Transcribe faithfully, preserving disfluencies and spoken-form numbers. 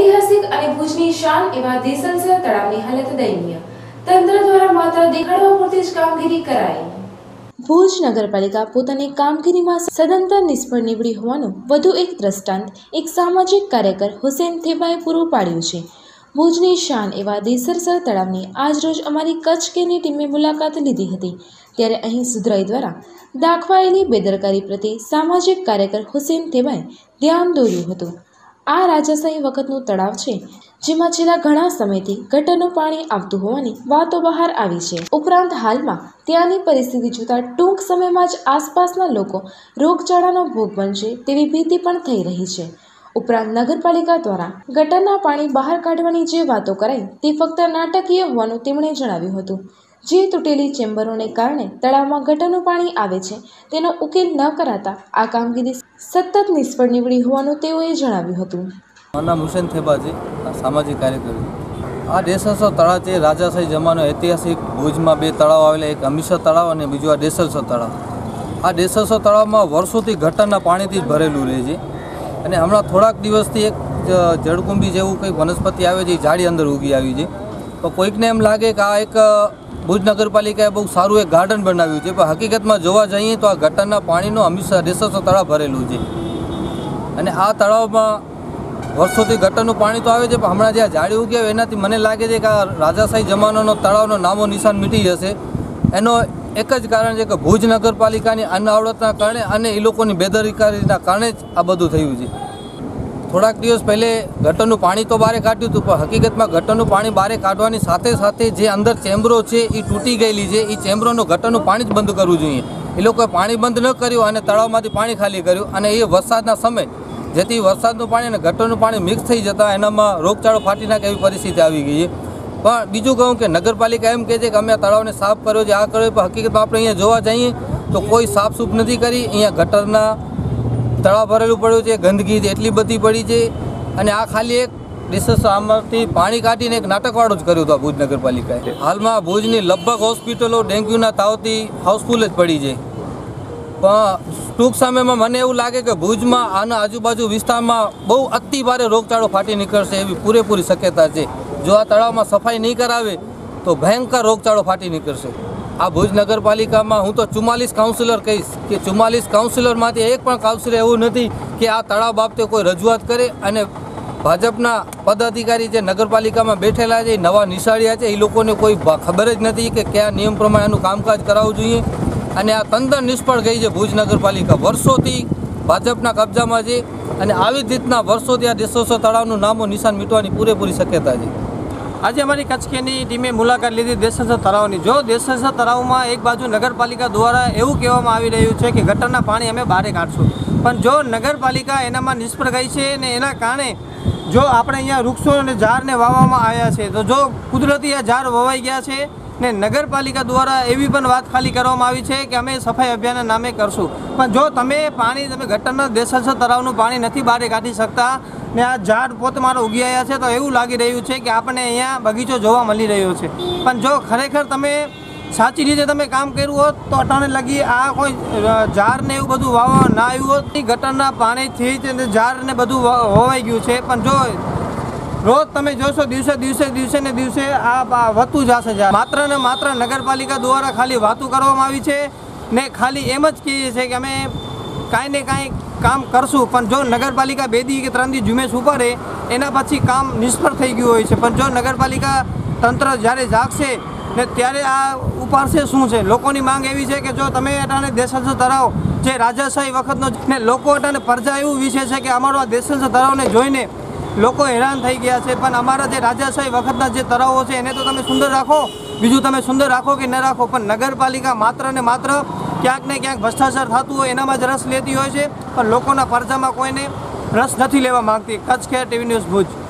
ઐતિહાસિક અને ભુજની શાન એવા દેસલસર તળાવની હાલત દયનીય, તંત્ર દ્વારા માત્ર દેખાડવા પૂરતી જ કામગીરી કરાઈ। ભુજ નગરપાલિકા પોતાની કામગીરીમાં સદંતર નિષ્ફળ નીવડી હોવાનું વધુ એક દ્રષ્ટાંત એક સામાજિક કાર્યકર હુસેન થેબાએ પૂરું પાડ્યું છે। ભુજની શાન એવા દેસલસર તળાવની આજરોજ અમારી કચ્છ કેરની ટીમે મુલાકાત લીધી હતી, ત્યારે અહીં સુધરાઈ દ્વારા દાખવાયેલી બેદરકારી પ્રત્યે સામાજિક કાર્યકર હુસેન થેબાએ ધ્યાન દોર્યું હતું। આ રાજાશાહી વખતનું તળાવ છે, જેમાં છેલ્લા ઘણા સમયથી ગટરનું પાણી આવતું હોવાની વાતો બહાર આવી છે। ઉપરાંત હાલમાં ત્યાંની પરિસ્થિતિ જોતા ટૂંક સમયમાં જ આસપાસના લોકો રોગચાળાનો ભોગ બનશે તેવી ભીતિ પણ થઈ રહી છે। ઉપરાંત નગરપાલિકા દ્વારા ગટરના પાણી બહાર કાઢવાની જે વાતો કરાઈ તે ફક્ત નાટકીય હોવાનું તેમણે જણાવ્યું હતું। જે તૂટેલી ચેમ્બરોને કારણે તળાવમાં ગટરનું પાણી આવે છે તેનો ઉકેલ ન કરાતા આ કામગીરી સતત નિષ્ફળ નીવડી હોવાનું તેઓએ જણાવ્યું હતું। મારું નામ હુસેન થેબા છે, સામાજિક કાર્યકર। આ દેસલસર તળાવ છે રાજાશાહી જમાનો ઐતિહાસિક ભુજમાં બે તળાવ આવેલા, એક હમીરસર તળાવ અને બીજું આ દેસલસર તળાવ। આ દેસલસર તળાવમાં વર્ષોથી ગટરના પાણીથી જ ભરેલું રહે છે અને હમણાં થોડાક દિવસથી એક જળકુંભી જેવું કંઈક વનસ્પતિ આવે છે, ઝાડી અંદર ઉગી આવી છે। તો કોઈકને એમ લાગે કે આ એક ભુજ નગરપાલિકાએ બહુ સારું એક ગાર્ડન બનાવ્યું છે, પણ હકીકતમાં જોવા જઈએ તો આ ગટરના પાણીનો હમીરસર દેસલસર તળાવ ભરેલું છે અને આ તળાવમાં વર્ષોથી ગટરનું પાણી તો આવે છે, પણ હમણાં જે આ ઝાડી ઉગી આવે એનાથી મને લાગે છે કે આ રાજાશાહી જમાનાનો તળાવનો નામો નિશાન મીટી જશે। એનો એક જ કારણ છે કે ભુજ નગરપાલિકાની અનાવડતના કારણે અને એ લોકોની બેદરકારીના કારણે જ આ બધું થયું છે। થોડાક દિવસ પહેલે ગટરનું પાણી તો બહાર કાઢ્યું હતું, પણ હકીકતમાં ગટરનું પાણી બહાર કાઢવાની સાથે સાથે જે અંદર ચેમ્બરો છે એ તૂટી ગયેલી છે, એ ચેમ્બરોનું ગટરનું પાણી જ બંધ કરવું જોઈએ। એ લોકોએ પાણી બંધ ન કર્યું અને તળાવમાંથી પાણી ખાલી કર્યું, અને એ વરસાદના સમય જેથી વરસાદનું પાણી અને ગટરનું પાણી મિક્સ થઈ જતાં એનામાં રોગચાળો ફાટી નાખે એવી પરિસ્થિતિ આવી ગઈ છે। પણ બીજું કહું કે નગરપાલિકા એમ કહે છે કે અમે આ તળાવને સાફ કર્યો છે, આ કર્યો, પણ હકીકતમાં આપણે અહીંયા જોવા જઈએ તો કોઈ સાફસૂફ નથી કરી। અહીંયા ગટરના તળાવ ભરેલું પડ્યું છે, ગંદકી એટલી બધી પડી છે અને આ ખાલી એક દેસલસર આમાંથી પાણી કાઢીને એક નાટકવાળું જ કર્યું હતું ભુજ નગરપાલિકાએ। હાલમાં ભુજની લગભગ હોસ્પિટલો ડેન્ગ્યુના તાવથી હાઉસફુલ જ પડી છે, પણ ટૂંક સમયમાં મને એવું લાગે કે ભુજમાં આના આજુબાજુ વિસ્તારમાં બહુ અતિ ભારે રોગચાળો ફાટી નીકળશે એવી પૂરેપૂરી શક્યતા છે। જો આ તળાવમાં સફાઈ નહીં કરાવે તો ભયંકર રોગચાળો ફાટી નીકળશે। આ ભુજ નગરપાલિકામાં હું તો ચુમ્માલીસ કાઉન્સિલર કહીશ કે ચુમ્માલીસ કાઉન્સિલરમાંથી એક પણ કાઉન્સિલર એવું નથી કે આ તળાવ બાબતે કોઈ રજૂઆત કરે, અને ભાજપના પદાધિકારી જે નગરપાલિકામાં બેઠેલા છે, નવા નિશાળિયા છે, એ લોકોને કોઈ ખબર જ નથી કે કયા નિયમ પ્રમાણે આનું કામકાજ કરાવવું જોઈએ, અને આ તંત્ર નિષ્ફળ ગઈ છે। ભુજ નગરપાલિકા વર્ષોથી ભાજપના કબજામાં છે અને આવી જ રીતના વર્ષોથી આ દેસલસર તળાવનું નામો નિશાન મીટવાની પૂરેપૂરી શક્યતા છે। આજે અમારી કચ્છ કેરની ટીમે મુલાકાત લીધી દેસલસર તળાવની। જો દેસલસર તળાવમાં એક બાજુ નગરપાલિકા દ્વારા એવું કહેવામાં આવી રહ્યું છે કે ગટરના પાણી અમે બહાર કાઢશું, પણ જો નગરપાલિકા એનામાં નિષ્ફળ ગઈ છે ને એના કારણે જો આપણે અહીંયા વૃક્ષો અને ઝાડને વાવવામાં આવ્યા છે, તો જો કુદરતી આ ઝાડ વવાઈ ગયા છે ને નગરપાલિકા દ્વારા એવી પણ વાત ખાલી કરવામાં આવી છે કે અમે સફાઈ અભિયાનના નામે કરશું, પણ જો તમે પાણી તમે ગટરના દેસલસર તળાવનું પાણી નથી બહાર કાઢી શકતા ને આ ઝાડ પોતમારો ઉગી આવ્યા છે, તો એવું લાગી રહ્યું છે કે આપણને અહીંયા બગીચો જોવા મળી રહ્યો છે। પણ જો ખરેખર તમે સાચી રીતે તમે કામ કર્યું હોત તો અટાણે લગી આ કોઈ ઝાડને એવું બધું વાવવા ના આવ્યું હોત, ગટરના પાણીથી જ ઝાડને બધું હોવાઈ ગયું છે। પણ જો રોજ તમે જોશો દિવસે દિવસે દિવસે ને દિવસે આ વધતું જશે ઝાડ। માત્ર ને માત્ર નગરપાલિકા દ્વારા ખાલી વાતો કરવામાં આવી છે ને ખાલી એમ જ કહીએ છે કે અમે કાંઈ ને કાંઈ કામ કરશું, પણ જો નગરપાલિકા બે દી કે ત્રણ દી ઝુમેશ ઉપાડે એના પછી કામ નિષ્ફળ થઈ ગયું હોય છે। પણ જો નગરપાલિકા તંત્ર જ્યારે જાગશે ને ત્યારે આ ઉપાડશે શું છે। લોકોની માંગ એવી છે કે જો તમે અટાણે દેસલસર તળાવ જે રાજાશાહી વખતનો ને લોકો અટાણે પ્રજા એવું વિશે છે કે અમારો આ દેસલસર તળાવને જોઈને લોકો હેરાન થઈ ગયા છે, પણ અમારા જે રાજાશાહી વખતના જે તળાવો છે એને તો તમે સુંદર રાખો, બીજું તમે સુંદર રાખો કે ન રાખો, પણ નગરપાલિકા માત્ર ને માત્ર ક્યાંક ને ક્યાંક ભ્રષ્ટાચાર થતું હોય એનામાં જ રસ લેતી હોય છે, પણ લોકોના પ્રજામાં કોઈને રસ નથી લેવા માંગતી। Kutch care TV news Bhuj.